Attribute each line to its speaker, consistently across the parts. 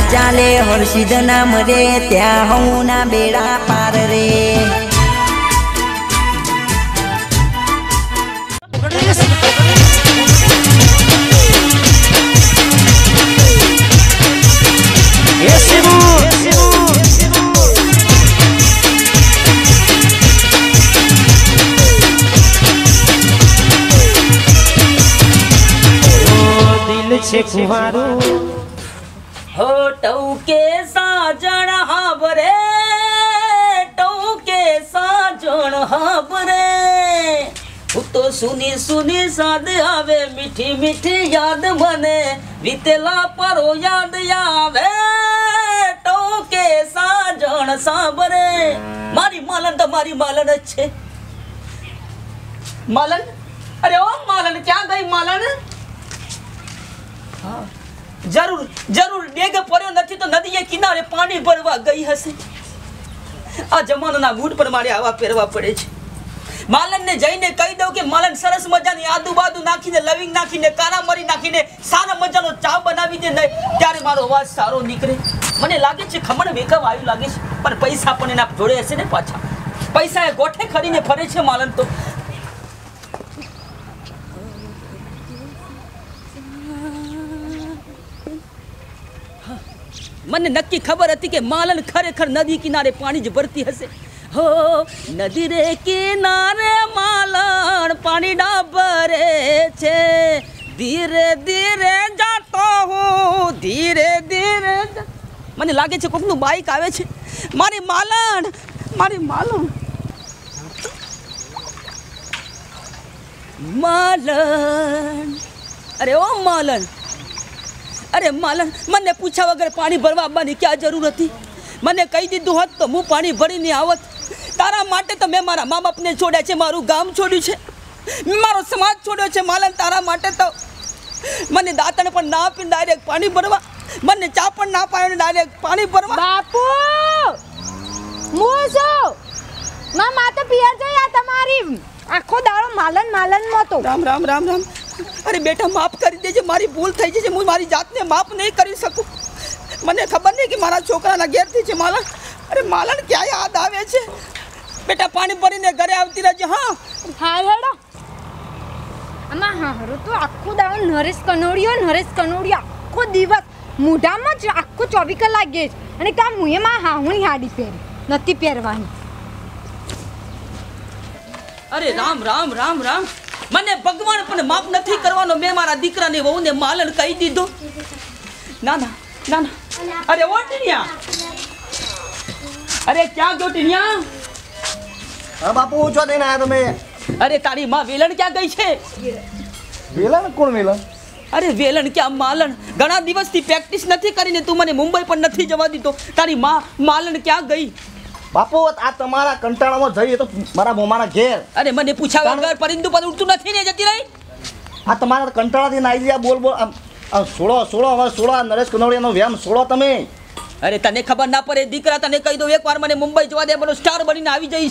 Speaker 1: ચાલે હર્ષિદ નામ રે ત્યાં હું ના બેડા પાર રે
Speaker 2: છે કુવારું
Speaker 3: हो टौके साजण हाबरे टौके साजण हाबरे तो सुनी सुनी साद आवे मीठी मीठी याद बने बीतेला परो याद आवे टौके साजण साबरे मारी मालन तुम्हारी मालन अच्छे मालन अरे ओ मालन क्या गई मालन हाँ जरूर जरूर डेग पर्यो નથી તો નદીએ કિનારે પાણી ભરવા ગઈ હશે આ જમાનાના બૂટ પર મારે આવા પહેરવા પડે છે માલનને જઈને કહી દઉં કે માલન સરસ મજાની આદુબાદુ નાખીને લવિંગ નાખીને કારા મરી નાખીને સારા મજાનો ચા બનાવી દે નહીં ત્યારે મારો અવાજ સારો નીકળે મને લાગે છે ખમણ વેકવ આવ્યું લાગે છે પણ પૈસા પણ એના જોડે હશે ને પાછા પૈસા એ ગોઠે ખરીને ફરે છે માલન તો મને નક્કી ખબર હતી કે માલન ખરેખર નદી કિનારે પાણી જ ભરતી હશે હો નદી રે કિનારે માલન પાણી ના ભરે છે ધીરે ધીરે જાતો હું ધીરે ધીરે મને લાગે છે કોકનું બાઈક આવે છે મારી માલન માલન અરે ઓ માલન अरे मालन मैंने पूछा वगर पानी भरवा आवानी क्या जरूरत थी मैंने कही दीधु होत तो मु पानी भरी नहीं आवत तारा माटे तो मैं मारा माँ बाप ने छोड़ा छे मारू गाम छोड़ू छे मारो समाज छोड़ो छे मालन तारा माटे तो मैंने दातण पर ना पी डायरेक्ट पानी भरवा मैंने चा पर ना पायो डायरेक्ट पानी भरवा
Speaker 4: बापू मुसो मां माते पिया जो या तुम्हारी आखो दाड़ो मालन मालन मतो
Speaker 3: राम राम राम राम अरे बेटा माफ कर दीजिए मारी भूल थई जे मु मारी जात ने माफ नहीं करी सकूं मने खबर नहीं कि मारा छोकरा ना घेर थी छे मालन अरे मालन क्या याद आवे छे बेटा पानी भरीने घरे आवती रहजे हां
Speaker 4: हाय हेडो अम्मा हां हरो तो आखो दाड़ो नरेश कनोडिया आखो दिवस मुढाમાં જ આખો 24 કલાક ગેજ અને કા મુએ માં હાહુણી હાડી પહેરી નથી પહેરવાની
Speaker 3: अरे राम राम राम राम मने भगवान पण माफ नहीं करवानो मैं मारा दीकरा ने वहू ने मालन कही दीधो ना ना ना ना अरे ओ टीनिया अरे क्या गयो टीनिया
Speaker 2: हां बापू ऊंचो देने आया तुम्हें
Speaker 3: अरे तारी मां वेलन क्या गई छे
Speaker 2: વેલણ કોણ વેલણ
Speaker 3: अरे वेलन क्या मालन घणा दिवस थी प्रैक्टिस नहीं करीने तू मने मुंबई पर नहीं जवा दीधो तारी मां मालन क्या गई
Speaker 2: બાપુ આ તમારા કંટાળામાં જઈએ તો મારા મોમાના ઘેર
Speaker 3: अरे मने पूछा वगर परिंदु पर उड़तू नहीं ने जती रही
Speaker 2: આ તમારા કંટાળાથી નાઈ ગયા બોલ બોલ સોળો હવે સોળો નરેશ કનોડિયાનો વ્યામ સોળો તમે
Speaker 3: अरे तने खबर ना पड़े दीकरा तने कही दो एक बार मने मुंबई जवा दे बनो स्टार बनीने આવી જઈશ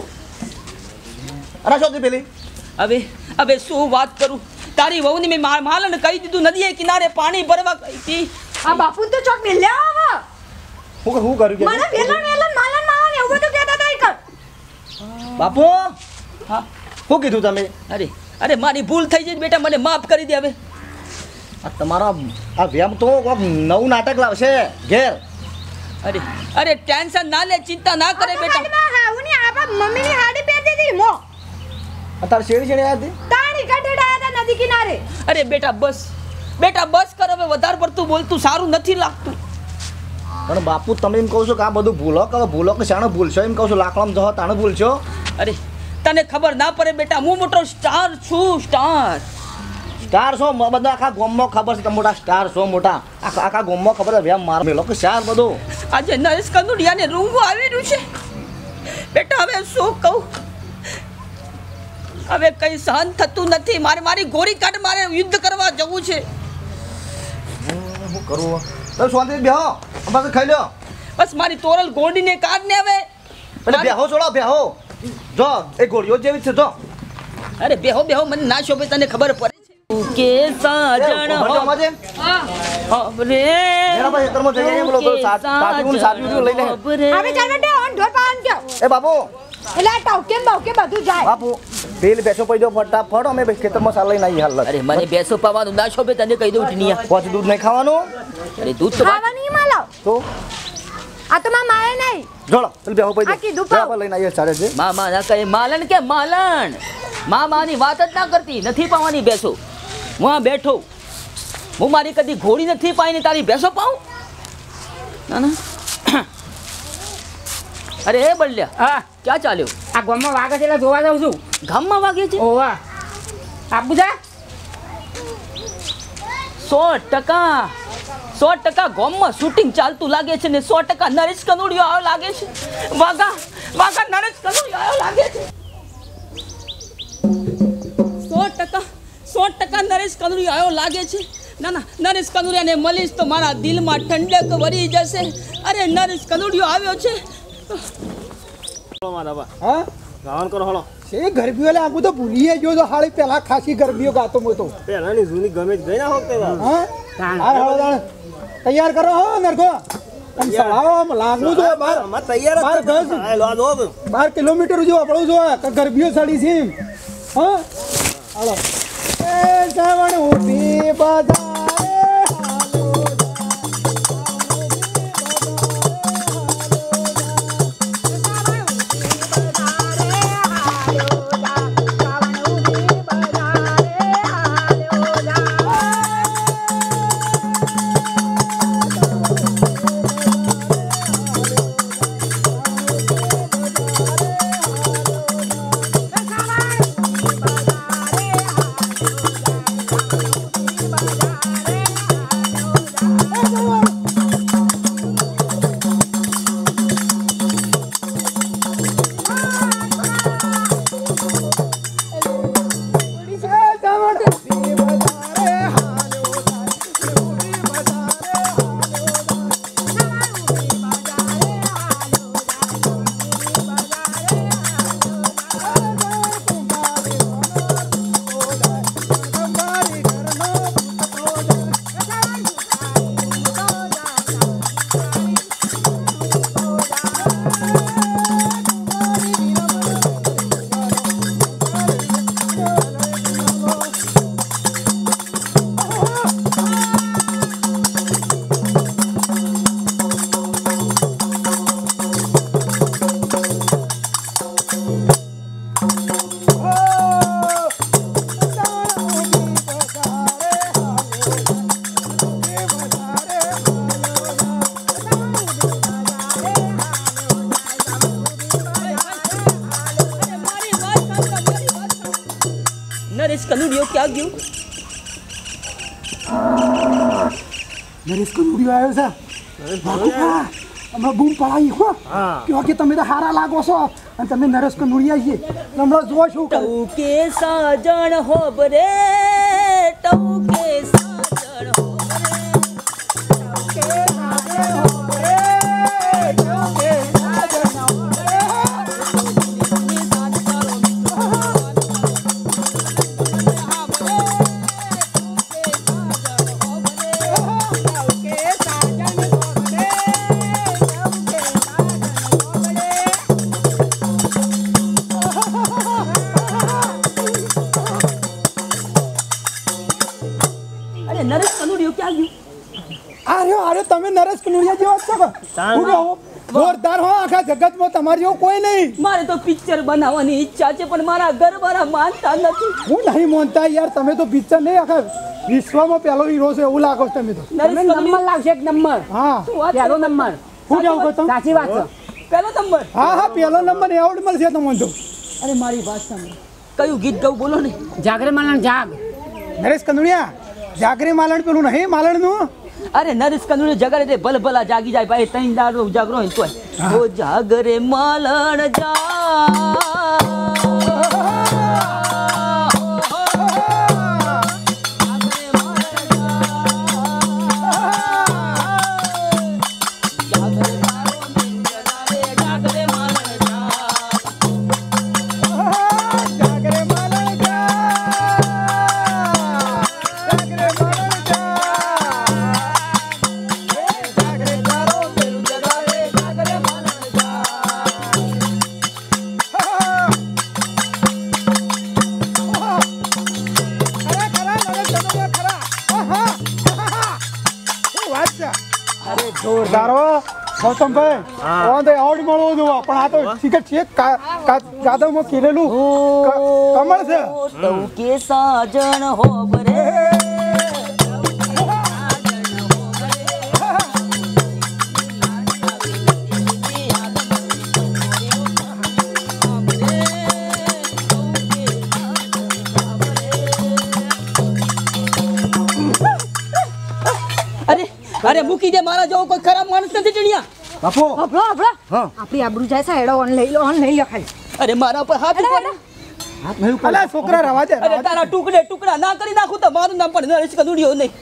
Speaker 2: અરે શું થી પેલી
Speaker 3: હવે શું વાત કરું તારી વહુને મે માલન કહી દીધું નદીએ કિનારે પાણી ભરવા ગઈ હતી
Speaker 4: આ બાપુ તો ચોક મે લે આવા
Speaker 2: હું કર્યું કે
Speaker 4: મને વેલણ માલન માવા એવું બધું કહેતા હતા ઈ કર
Speaker 2: બાપુ
Speaker 3: હા
Speaker 2: શું કીધું તમે
Speaker 3: અરે મારી ભૂલ થઈ ગઈ બેટા મને માફ કરી દે હવે
Speaker 2: આ તમારા આ વ્યામ તો કોક નવું નાટક લાવશે ઘેર
Speaker 3: અરે ટેન્શન ના લે ચિંતા ના કરે બેટા
Speaker 4: હાહુની આપા મમ્મીની હાડી પહેરતી હતી મો
Speaker 2: અત્યારે શેરી આયા હતી
Speaker 4: તાણી કાઢેડા હતા નદી કિનારે
Speaker 3: અરે બેટા બસ કર હવે વધારે પડતું બોલતું સારું નથી લાગતું
Speaker 2: પણ બાપુ તમે એમ કહો છો કે આ બધું ભૂલો કે શાણે ભૂલશો એમ કહો છો લાકડામાં જહો તાણે ભૂલશો
Speaker 3: અરે તને ખબર ના પડે બેટા હું મોટો સ્ટાર છું સ્ટાર
Speaker 2: છો બધા આખા ગામમાં ખબર છે તમે મોટા સ્ટાર છો મોટા આખા ગામમાં ખબર છે વ્યામ માર મેલો કે શાર બધું
Speaker 3: આજે નરેશ કનોડિયાને રૂંગો આવી રહ્યું છે બેટા હવે શું કહું હવે કઈ સહન થતું નથી મારી ગોરી કાઢ મારે યુદ્ધ કરવા જવું છે
Speaker 2: હું કરું તો શાંતિથી બેહો બસ ખાઈ લ્યો
Speaker 3: બસ મારી તોરલ ગોડીને કાઢને હવે
Speaker 2: એટલે બેહો છોડો બેહો જો એ ગોળીઓ જેવી છે જો
Speaker 3: અરે બેહો મને ના શોભે તને ખબર પડે છે કે સાજણ હો
Speaker 2: મજે
Speaker 3: અબરે
Speaker 2: મેરા ભાઈ તરમો જઈએ ને બોલો સાચું સાચું લઈ લે
Speaker 4: હવે ચાલ બેટા ઓન ઢોર પાન કે
Speaker 2: એ બાપુ
Speaker 4: એટલે આ ટવકે બવકે બધું જાય
Speaker 2: બાપુ પેલી બેસો પડી દો ફટાફટ અમે ખેતરમાં સાલ લઈને આવી હાલ
Speaker 3: અરે મને બેસો પાવાનું ના શોભે તને કહી દઉં ટીનિયા
Speaker 2: પછી દૂધ નહીં ખાવાનું
Speaker 3: અરે દૂધ તો
Speaker 4: ખાવાની માલો
Speaker 2: તો
Speaker 4: આ તો માં મારે નહીં
Speaker 2: જોડો ચાલ બેહો પડી
Speaker 4: આ કીધું પાવ.
Speaker 2: લઈને આવીએ ચાલે છે
Speaker 3: મામા ના કહે માલણ કે માલણ મામાની વાત જ ના કરતી નથી પાવાની બેસો હું આ બેઠો હું મારી કદી ઘોડી નથી પાઈ ને તારી બેસો પાઉં ના ના અરે એ બલ્યા
Speaker 5: હા
Speaker 3: ક્યાં ચાલ્યો
Speaker 5: આ ગામમાં વાગે છે એટલે જોવા જાઉં છું
Speaker 3: ગામમાં વાગે છે
Speaker 5: ઓવા આપું જા
Speaker 3: 100% ગામમાં શૂટિંગ ચાલતું લાગે છે ને 100% નરેશ કનોડિયો આવ્યો લાગે છે વાગા વાગા નરેશ કનોડિયો આવ્યો લાગે છે 100% નરેશ કનોડિયો આવ્યો લાગે છે ના ના નરેશ કનોડિયાને મળીશ તો મારા દિલમાં ઠંડક વરી જશે અરે નરેશ કનોડિયો આવ્યો છે
Speaker 6: હા ગાવાનું કરો હળો છે ગરબીઓ એટલે આખું તો ભૂલીએ ગયો તો હાળી પેલા ખાસી ગરબીઓ ગાતો મોતો
Speaker 7: પહેલાની જૂની ગમે જ ગઈ ના હોત
Speaker 6: હા હાર હળો દાણ તૈયાર કરો હો નરકો આમ સળાવો આમ લાગવું તો બાર
Speaker 7: અમાર તૈયાર
Speaker 6: બાર
Speaker 7: જ
Speaker 6: દસ
Speaker 7: છે લો દો
Speaker 6: 12 કિલોમીટર જો આપણું જો કે ગરબીઓ સડી છે એમ. હા હાલો એ શ્રાવણ ઉઠી બજારે
Speaker 3: નરેશ કનોડિયો ક્યાં ગયો
Speaker 6: નરેશ કનુડિયો આવ્યો છે બાપુપા હમણાં બૂમ પડાવી હો કે તમે તો હારા લાગો છો અને તમે નરેશ કનુડિયા છીએ હમણાં જો શું કરું
Speaker 3: ટૌકે સાજણ હોબરે ટૌકે સાજણ અરે નરેશ કનોડિયો ક્યાં ગયો
Speaker 6: અરે તમે નરેશ કનુડિયા જેવા જ છો કે? હું કહું, જોરદાર હો આખા જગતમાં તમારી જેવો કોઈ નહીં.
Speaker 3: મારે તો પિક્ચર બનાવવાની ઈચ્છા છે પણ મારા ઘરવાળા માનતા નથી
Speaker 6: હું નહીં માનતા યાર, તમે તો પિક્ચર નહીં આખા વિશ્વમાં પહેલો હીરો છે એવું લાગો છો તમે તો.
Speaker 3: નરેશ
Speaker 5: નંબર લાગશે એક નંબર
Speaker 6: હા
Speaker 3: શું વાત
Speaker 5: પહેલો
Speaker 3: કરો?
Speaker 5: નંબર
Speaker 6: હું જાઉં કહું તમે?
Speaker 5: સાચી વાત છે
Speaker 3: પહેલો નંબર
Speaker 6: હા હા પહેલો નંબર એવોર્ડ મળશે તમને તો.
Speaker 3: અરે મારી વાત સાંભળ કયું ગીત ગાઉં બોલો ને
Speaker 5: જાગરે માલણ જાગ
Speaker 6: નરેશ કનુડિયા જાગરી માલણ પેલું નહીં માલણનું
Speaker 3: અરે નરેશ કનોડિયો જગરે તે ભલ ભલા જાગી જાય ભાઈ ત્રણ દાડો ઉજાગરો હોય તોય ઓ જાગરે માલણ
Speaker 6: અચ્છા અરે જોરદાર હો ગૌતમભાઈ ઓન તો આવડી મળવો જોવો પણ આ તો ટિકટ છે જાદવમાં કેરેલું કમળ છે
Speaker 1: તઉ કે સાજણ હો બરે
Speaker 3: અરે મૂકી દે મારા જેવો કોઈ ખરાબ માણસ નથી ટીણિયા
Speaker 2: બાપુ
Speaker 4: હબળો હબળો આપણી આબરૂ જાય છે હેડો ઓન લઈ લો ખાલી
Speaker 3: અરે મારા પર હાથ ઉપર
Speaker 2: હાથ નહીં ઉપર
Speaker 6: અલા છોકરા રવા દે
Speaker 3: અરે તારા ટુકડા ના કરી નાખું તો મારું નામ પણ નરેશ કનુડિયો નહીં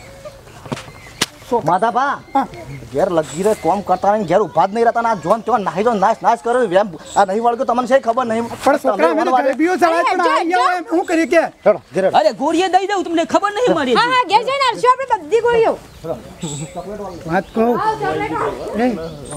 Speaker 2: માધાભા ઘેર લગી રે કોમ કરતા નહીં ઘેર ઉભા જ નહીં રહેતા ના જોન તો નાહી જો નાશ કર્યો વેમ આ નહીં વળગ્યો તમને છે ખબર નહીં
Speaker 6: પણ છોકરા મને ગરબીઓ ચડાય પણ આઈ આવે હું કરી કે
Speaker 2: હેડો ઘેર
Speaker 3: અરે ગોળીએ દઈ દઉં તમને ખબર નહીં મારી
Speaker 4: હા ઘેર જઈને આલશું આપણે બધી ગોળીઓ
Speaker 6: વાત કહું એ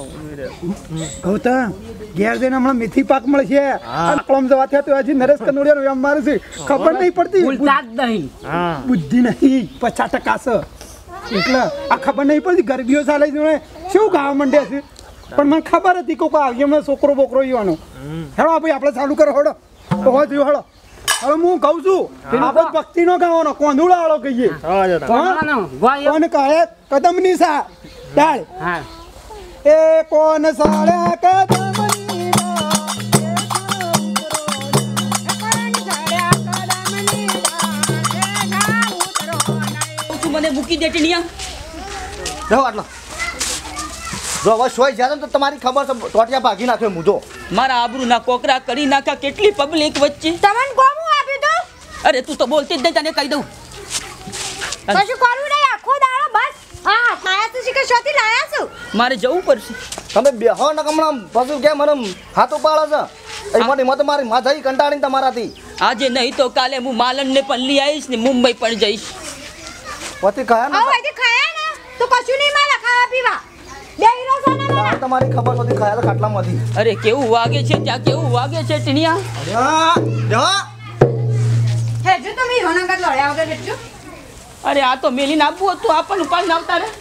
Speaker 6: ગૌતમ ઘેર જઈને હમણાં મેથી પાક મળશે આકલમ જવા થયા તો હજી નરેશ કનોડિયાનો એમ મારે છે ખબર નહીં પડતી
Speaker 5: ભૂલતા જ નહીં
Speaker 6: બુદ્ધિ નહીં 50% છે એટલે આ ખબર નહીં પડતી ગરબીઓ ચાલે છે શું ગાવા માંડ્યા છે પણ મને ખબર હતી કે આવી એમને છોકરો બોકરો યુવાનો હેડો ભાઈ આપણે ચાલુ કરો હેડો તો હોય થયું હેડો હવે હું કહું છું આપણે ભક્તિ નો ગાવાનો કોંધુડા વાળો કહીએ કોણ કહે કદમની સા ડાળ
Speaker 5: હા
Speaker 6: એ કોણ સાળ્યા કદમની
Speaker 3: તું મને મૂકી દે ટીણિયા
Speaker 2: રહો આટલો જો હવે સોય જ્યાં તો તમારી ખબર છે ટોટિયા ભાગી નાખ્યો મુજો
Speaker 3: મારા આબરૂના કોકરા કરી નાખ્યા કેટલી પબ્લિક વચ્ચે
Speaker 4: તમને કોમું આપ્યું તો
Speaker 3: અરે તું તો બોલતી જ નહીં તને કહી દઉં
Speaker 4: કશું કરવું નહીં આખો દાડો બસ હા લાયા તો શીખે શોથી લાયા છું
Speaker 3: મારે જવું પડશે
Speaker 2: તમે બેહો ને હમણાં પશુ કેમ મને હાથો પાડે છે એ મોટી મત મારી માથાઈ કંટાળીને તમારાથી
Speaker 3: આજે નહીં તો કાલે હું માલનને પણ લઈ આવીશ ને મુંબઈ પણ જઈશ
Speaker 2: પતિ કયા ને
Speaker 4: આવો અહીંથી ખાયા ને તો કશું નહીં મારા ખાવા પીવા બેહીરો છો ને મારા
Speaker 2: તમારી ખબર હતી ખાયા ખાટલામાંથી
Speaker 3: અરે કેવું વાગે છે ત્યાં કેવું વાગે છે ટીણિયા
Speaker 4: હેજો તમે હોનગર લડ્યા વગર હેજો
Speaker 3: અરે આ તો મેલીને આપવું હતું આપણને ઉપાડીને આવતા રે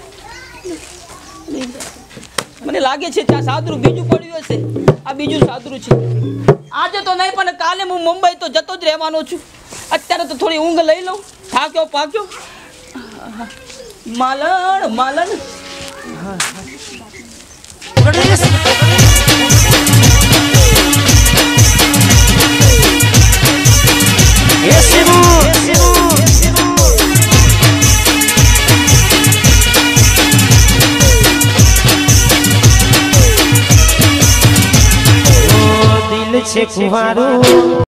Speaker 3: મને લાગે છે ત્યાં સાદરું બીજું પડ્યું હશે આ બીજું સાદરું છે આજે તો નહીં પણ કાલે હું મુંબઈ તો જતો જ રહેવાનો છું અત્યારે તો થોડી ઊંઘ લઈ લઉં થાક્યો પાક્યો માલણ માલણ
Speaker 8: દિલ છે કુંવારું